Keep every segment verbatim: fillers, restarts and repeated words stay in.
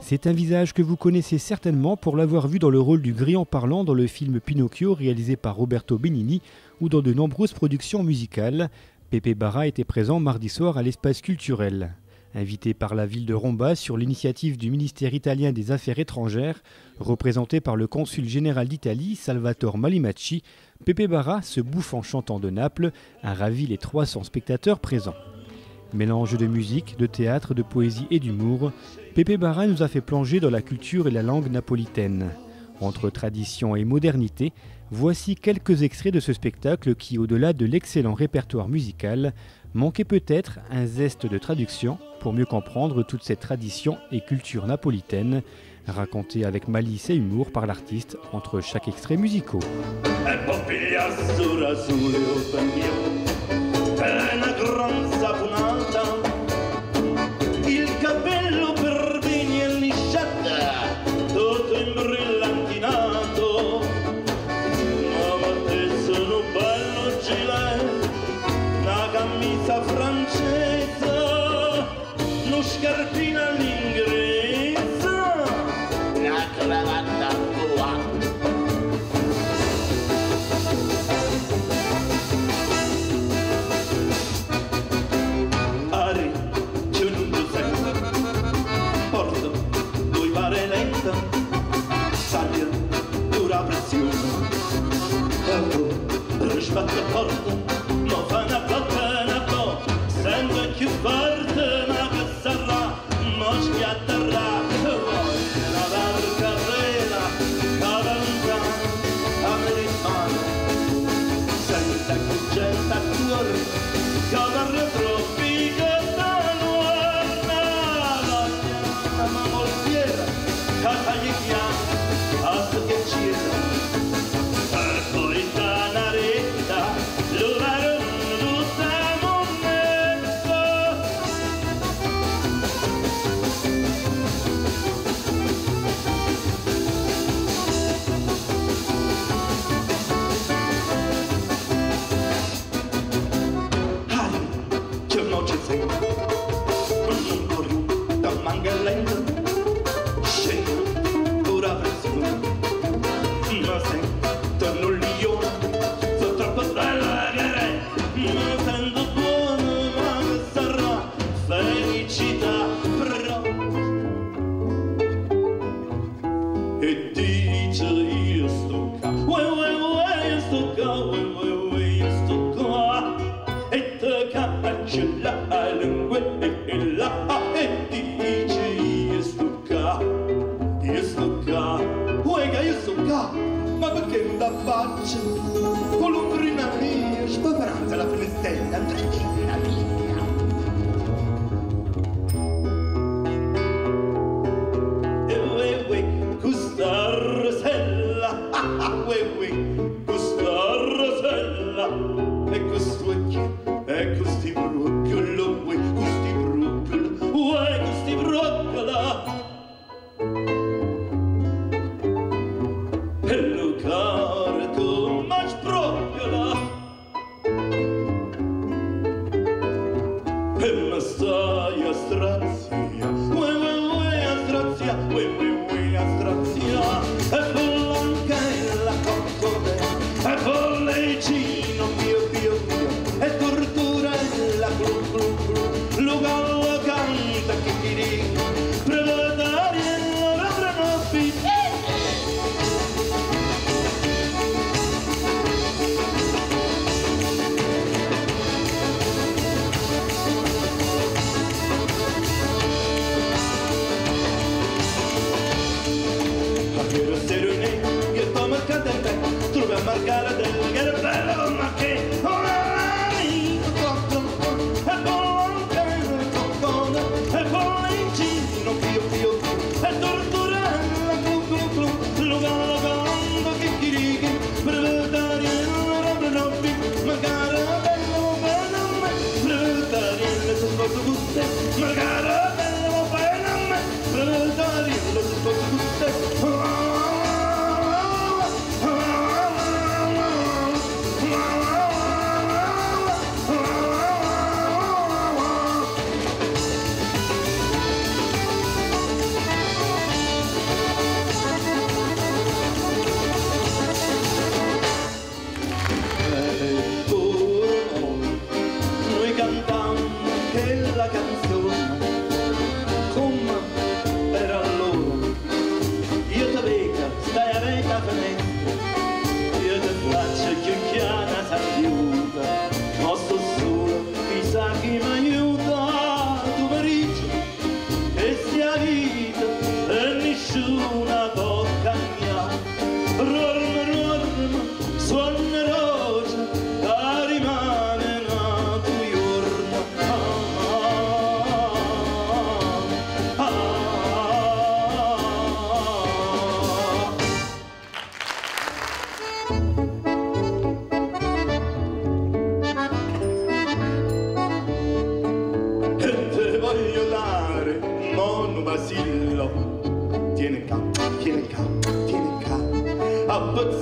C'est un visage que vous connaissez certainement pour l'avoir vu dans le rôle du grillon parlant dans le film Pinocchio réalisé par Roberto Benigni ou dans de nombreuses productions musicales. Pepe Barra était présent mardi soir à l'espace culturel. Invité par la ville de Romba sur l'initiative du ministère italien des Affaires étrangères, représenté par le consul général d'Italie, Salvatore Malimacci, Pepe Barra, ce bouffon chantant de Naples, a ravi les trois cents spectateurs présents. Mélange de musique, de théâtre, de poésie et d'humour, Pepe Barra nous a fait plonger dans la culture et la langue napolitaine. Entre tradition et modernité, voici quelques extraits de ce spectacle qui, au-delà de l'excellent répertoire musical, manquait peut-être un zeste de traduction pour mieux comprendre toute cette tradition et culture napolitaine, racontée avec malice et humour par l'artiste entre chaque extrait musicaux. Sbatte forte, non fa una cotta, una po', sembra più forte, ma che sarà, mo schiatterà, voglio la barca vera, cavalcare, americana, senza che gente a cuore, cavallo troppi che danno una voglia, ma mortiera, casa gli chiama, hasta che c'era. Ma perché non la faccio? Colombrina mia, spaveranza la finestrella, tranquilla mia. E ue ue, questa rosella, ue ue, questa rosella, e questo è chi? E questi broccolo, ue, questi broccolo, ue, questi broccolo. E tortura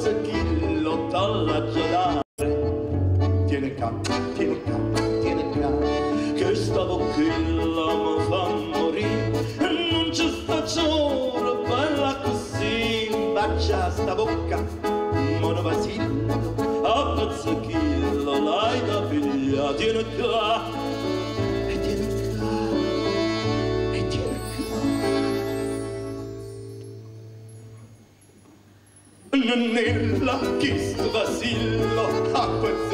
pezzettino t'allaccio dare. Tieni qua, tieni qua, tieni qua, che sta bocchilla mi fa morire. Non ci sta giuro, bella così, bacia sta bocca, mono vasillo, a pezzettino l'hai da piglia. Tieni qua, e tieni qua, e tieni qua. Nella chis vasillo, a pezzettino